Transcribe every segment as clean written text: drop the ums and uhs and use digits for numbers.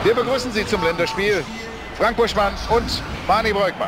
Wir begrüßen Sie zum Länderspiel. Frank Buschmann und Mani Breukmann.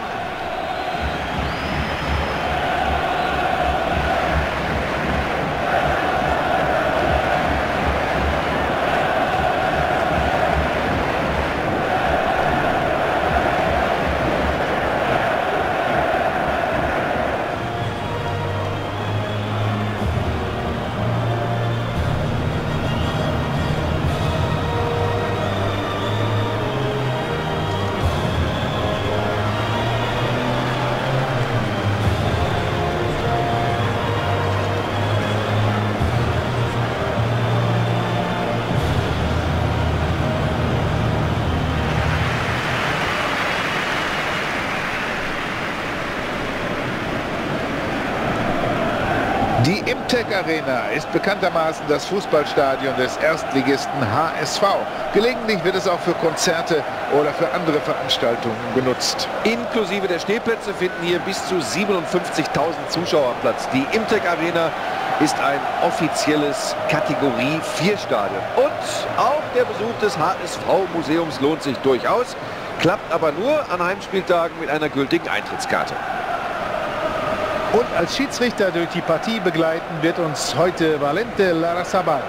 Die Imtech Arena ist bekanntermaßen das Fußballstadion des Erstligisten HSV. Gelegentlich wird es auch für Konzerte oder für andere Veranstaltungen genutzt. Inklusive der Stehplätze finden hier bis zu 57.000 Zuschauer Platz. Die Imtech Arena ist ein offizielles Kategorie 4 Stadion. Und auch der Besuch des HSV-Museums lohnt sich durchaus, klappt aber nur an Heimspieltagen mit einer gültigen Eintrittskarte. Und als Schiedsrichter durch die Partie begleiten wird uns heute Valente Larrazabal.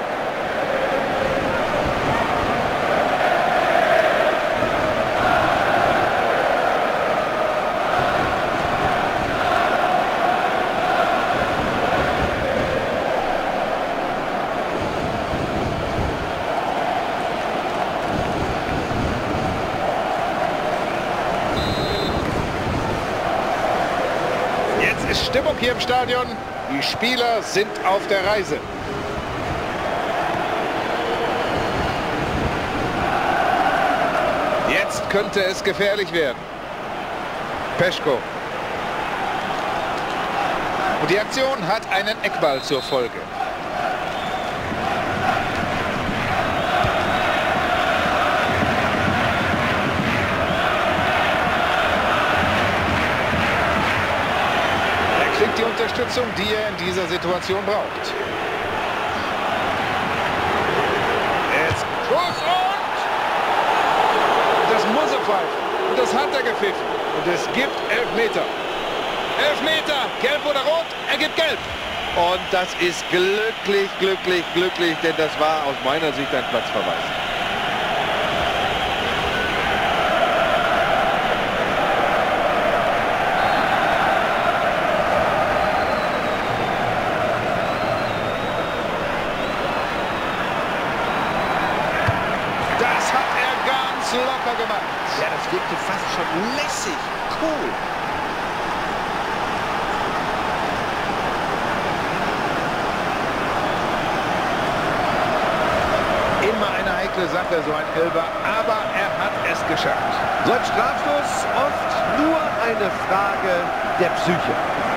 Ist Stimmung hier im Stadion. Die Spieler sind auf der Reise. Jetzt könnte es gefährlich werden. Peschko. Und die Aktion hat einen Eckball zur Folge. Die Unterstützung, die er in dieser Situation braucht. Jetzt Schuss und das muss er pfeifen. Und das hat er gepfiffen. Und es gibt Elfmeter. Elfmeter, gelb oder rot? Er gibt gelb. Und das ist glücklich, denn das war aus meiner Sicht ein Platzverweis. Locker gemacht. Ja, das wirkte fast schon lässig. Cool. Immer eine heikle Sache, so ein Elfer, aber er hat es geschafft. So ein Strafstoß oft nur eine Frage der Psyche.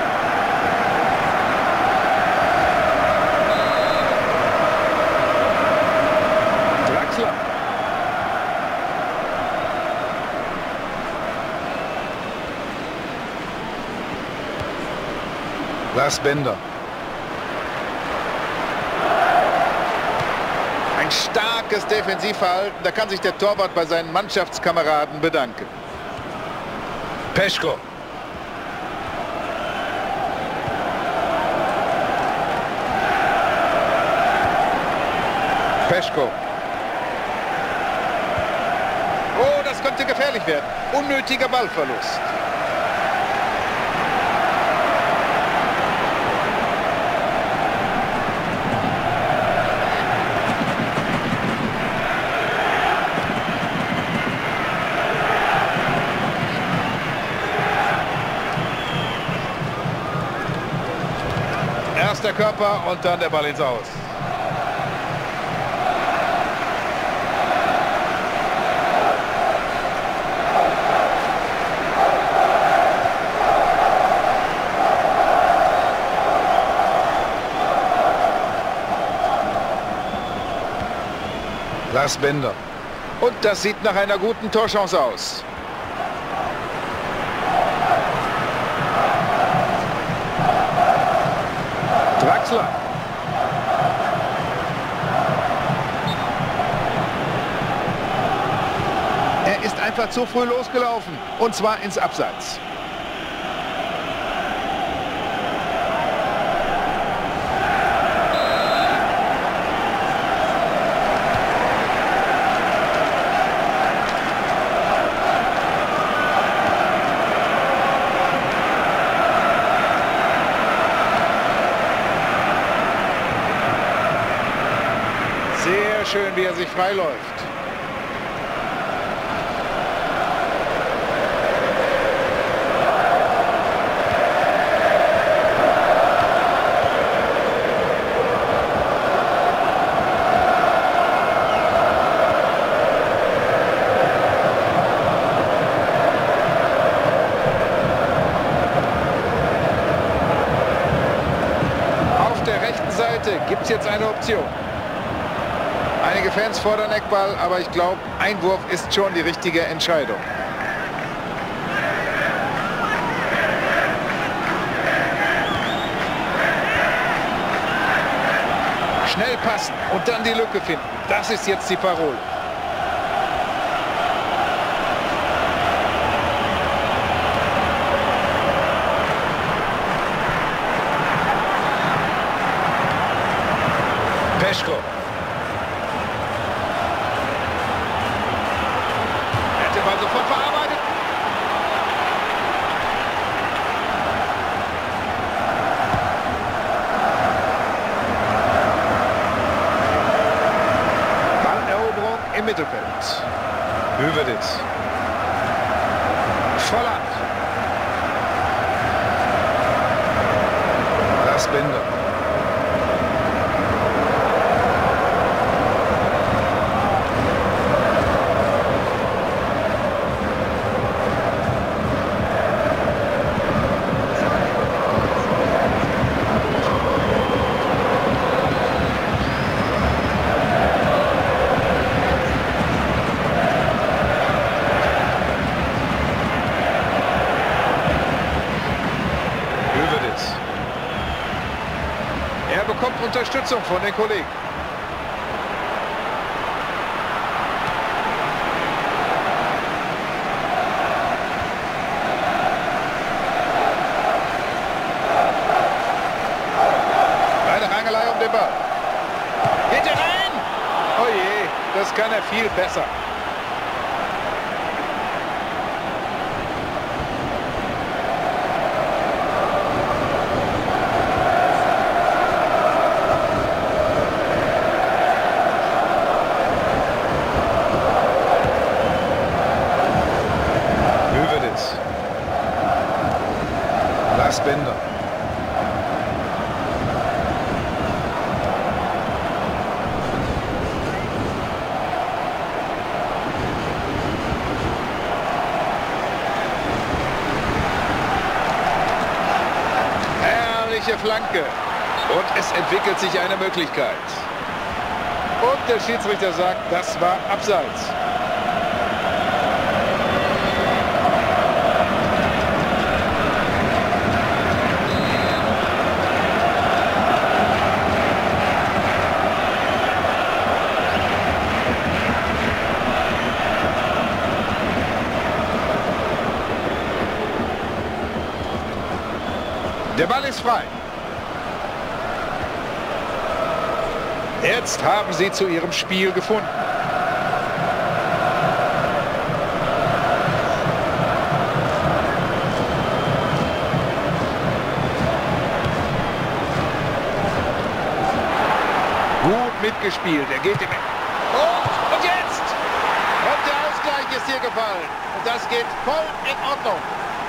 Draxler. Lars Bender. Ein starkes Defensivverhalten. Da kann sich der Torwart bei seinen Mannschaftskameraden bedanken. Peschko. Peschko. Oh, das könnte gefährlich werden. Unnötiger Ballverlust. Erst der Körper und dann der Ball ins Aus. Lars Bender. Und das sieht nach einer guten Torchance aus. Draxler. einfach zu früh losgelaufen. Und zwar ins Abseits. Sehr schön, wie er sich freiläuft. Auf der rechten Seite gibt es jetzt eine Option. Einige Fans fordern Eckball, aber ich glaube, Einwurf ist schon die richtige Entscheidung. Schnell passen und dann die Lücke finden. Das ist jetzt die Parole. Peschko. Ball sofort verarbeitet. Balleroberung im Mittelfeld. Höwedes. Volland. Lars Bender. Er bekommt Unterstützung von den Kollegen. Eine Rangelei um den Ball. Geht er rein? Oh je, das kann er viel besser. Bender. Herrliche Flanke. Und es entwickelt sich eine Möglichkeit. Und der Schiedsrichter sagt, das war Abseits. Der Ball ist frei. Jetzt haben sie zu ihrem Spiel gefunden. Gut mitgespielt. Er geht im... Und jetzt! Und der Ausgleich ist hier gefallen. Und das geht voll in Ordnung.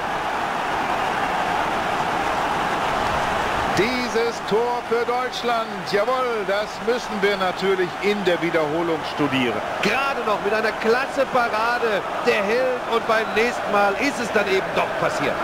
Dieses Tor für Deutschland, jawohl, das müssen wir natürlich in der Wiederholung studieren. Gerade noch mit einer klasse Parade der Held und beim nächsten Mal ist es dann eben doch passiert.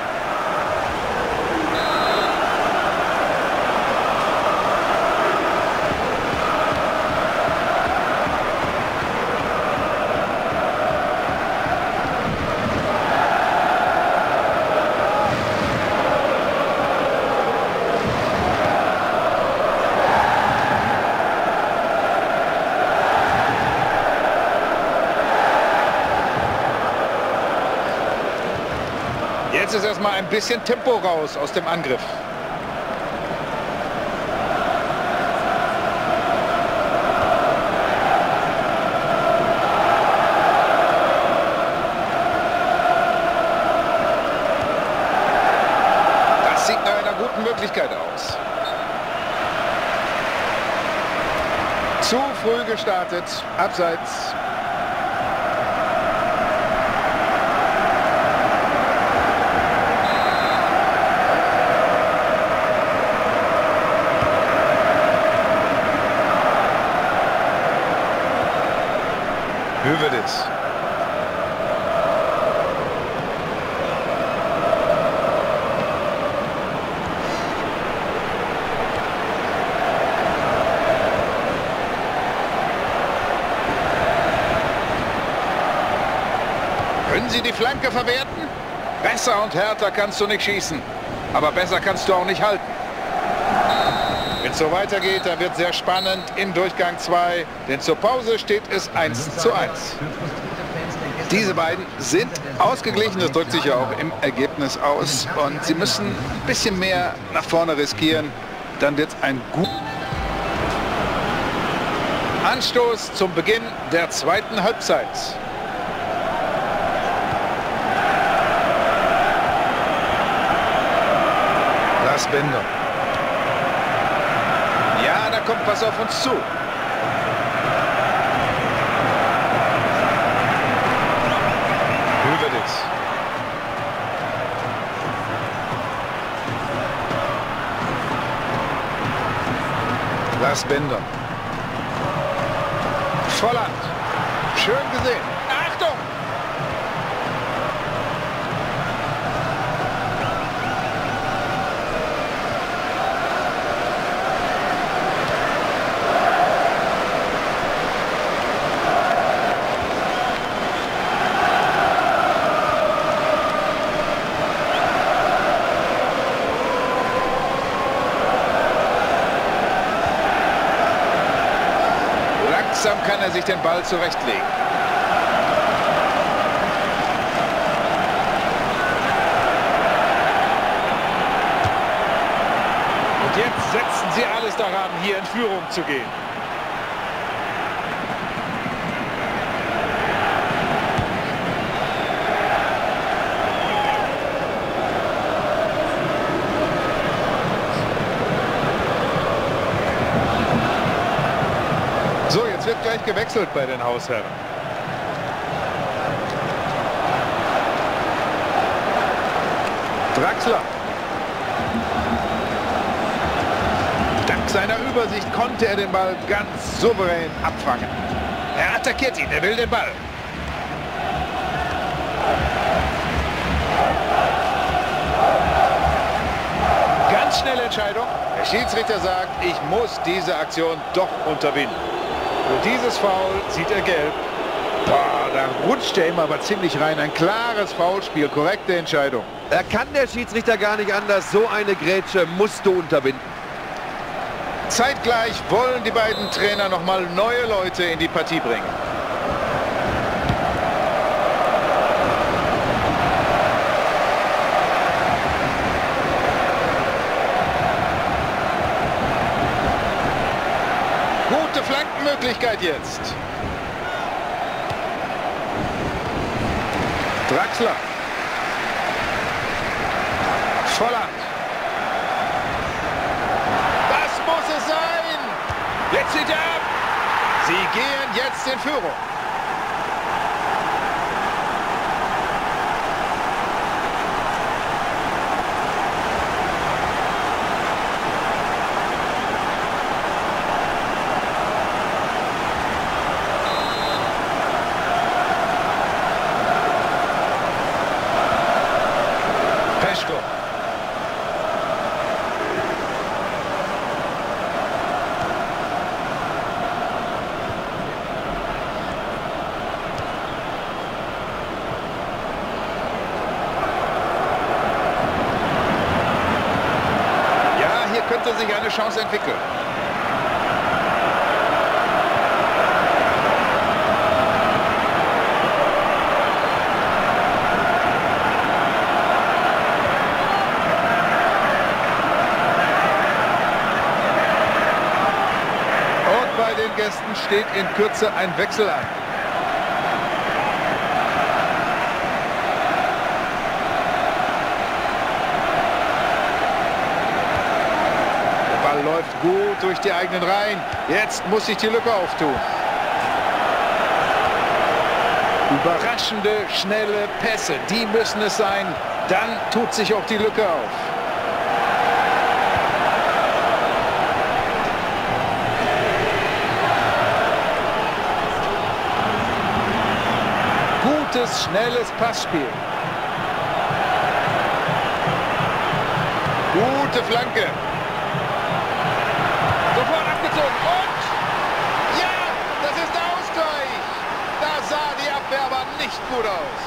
es erstmal ein bisschen Tempo raus aus dem Angriff. Das sieht nach einer guten Möglichkeit aus. Zu früh gestartet, abseits. Hövedes. Können Sie die Flanke verwerten? Besser und härter kannst du nicht schießen. Aber besser kannst du auch nicht halten. Wenn es so weitergeht, dann wird es sehr spannend in Durchgang 2. Denn zur Pause steht es 1:1. Diese beiden sind ausgeglichen. Das drückt sich ja auch im Ergebnis aus. Und sie müssen ein bisschen mehr nach vorne riskieren. Dann wird es ein gut Anstoß zum Beginn der zweiten Halbzeit. Bender. Ja, da kommt was auf uns zu. Hövedes. Lars Bender. Volland. Schön gesehen. Achtung! Langsam kann er sich den Ball zurechtlegen. Und jetzt setzen sie alles daran, hier in Führung zu gehen. So, jetzt wird gleich gewechselt bei den Hausherren. Draxler. Dank seiner Übersicht konnte er den Ball ganz souverän abfangen. Er attackiert ihn, er will den Ball. Ganz schnelle Entscheidung. Der Schiedsrichter sagt, ich muss diese Aktion doch unterbinden. Für dieses Foul sieht er gelb. Boah, da rutscht er immer aber ziemlich rein. Ein klares Foulspiel, korrekte Entscheidung. Er kann der Schiedsrichter gar nicht anders. So eine Grätsche musst du unterbinden. Zeitgleich wollen die beiden Trainer noch mal neue Leute in die Partie bringen. Gute Flankenmöglichkeit jetzt. Draxler. Volland. Das muss es sein. Jetzt zieht er ab. Sie gehen jetzt in Führung. Peschko. Ja, hier könnte sich eine Chance entwickeln. bei den Gästen steht in Kürze ein Wechsel an. Der Ball läuft gut durch die eigenen Reihen. Jetzt muss sich die Lücke auftun. Überraschende, schnelle Pässe, die müssen es sein. Dann tut sich auch die Lücke auf. Gutes, schnelles Passspiel. Gute Flanke. Sofort abgezogen. Und ja, das ist der Ausgleich. Da sah die Abwehr aber nicht gut aus.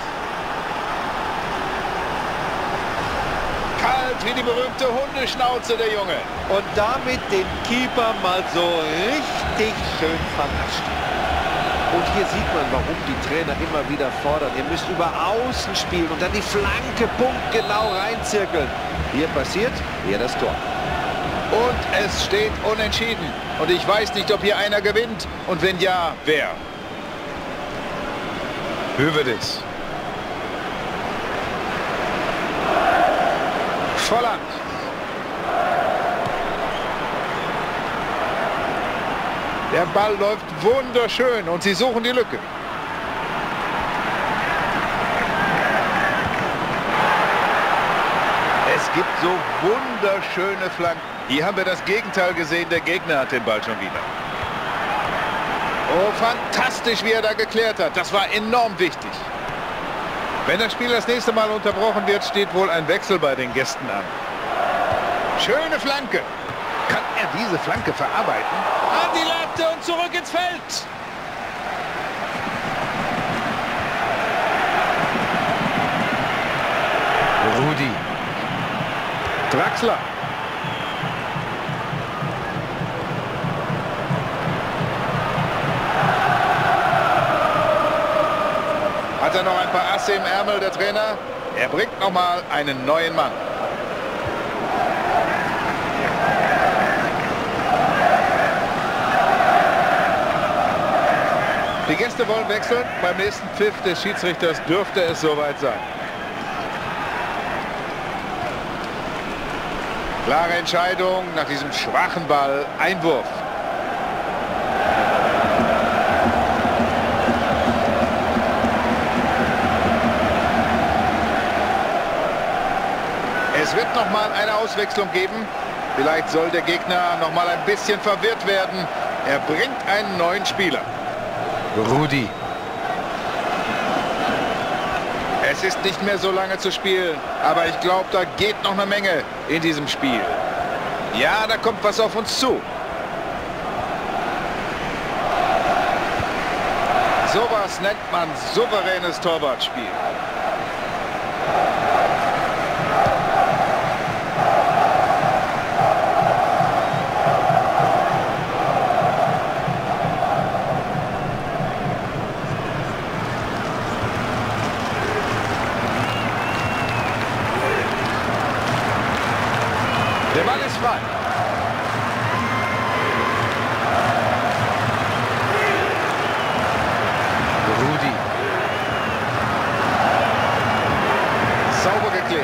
Kalt wie die berühmte Hundeschnauze, der Junge. Und damit den Keeper mal so richtig schön vernascht. Und hier sieht man, warum die Trainer immer wieder fordern. Ihr müsst über Außen spielen und dann die Flanke punktgenau reinzirkeln. Hier passiert hier das Tor. Und es steht unentschieden. Und ich weiß nicht, ob hier einer gewinnt. Und wenn ja, wer? Hövedes. Volland. Der Ball läuft wunderschön und sie suchen die Lücke. Es gibt so wunderschöne Flanken. Hier haben wir das Gegenteil gesehen. Der Gegner hat den Ball schon wieder. Oh, fantastisch, wie er da geklärt hat. Das war enorm wichtig. Wenn das Spiel das nächste Mal unterbrochen wird, steht wohl ein Wechsel bei den Gästen an. Schöne Flanke. Kann er diese Flanke verarbeiten? An die Latte und zurück ins Feld. Rudi. Draxler. Hat er noch ein paar Asse im Ärmel, der Trainer? Er bringt noch mal einen neuen Mann. Die Gäste wollen wechseln. Beim nächsten Pfiff des Schiedsrichters dürfte es soweit sein. Klare Entscheidung nach diesem schwachen Ball. Einwurf. Es wird noch mal eine Auswechslung geben. Vielleicht soll der Gegner noch mal ein bisschen verwirrt werden. Er bringt einen neuen Spieler. Rudi. Es ist nicht mehr so lange zu spielen, aber ich glaube, da geht noch eine Menge in diesem Spiel. Ja, da kommt was auf uns zu. Sowas nennt man souveränes Torwartspiel. Der Ball ist frei. Rudi. Sauber geklärt.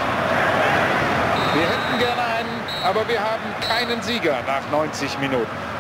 Wir hätten gerne einen, aber wir haben keinen Sieger nach 90 Minuten.